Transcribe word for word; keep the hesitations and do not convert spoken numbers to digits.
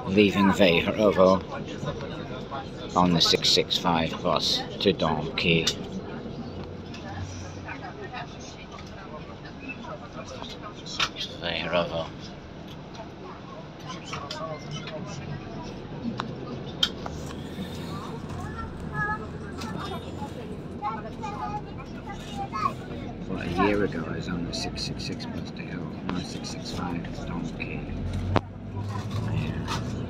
leaving Wejherowo on the six six five bus to Debki. Wejherowo. Well, a year ago I was on the six six six bus to go, now six six five to Debki. Yeah.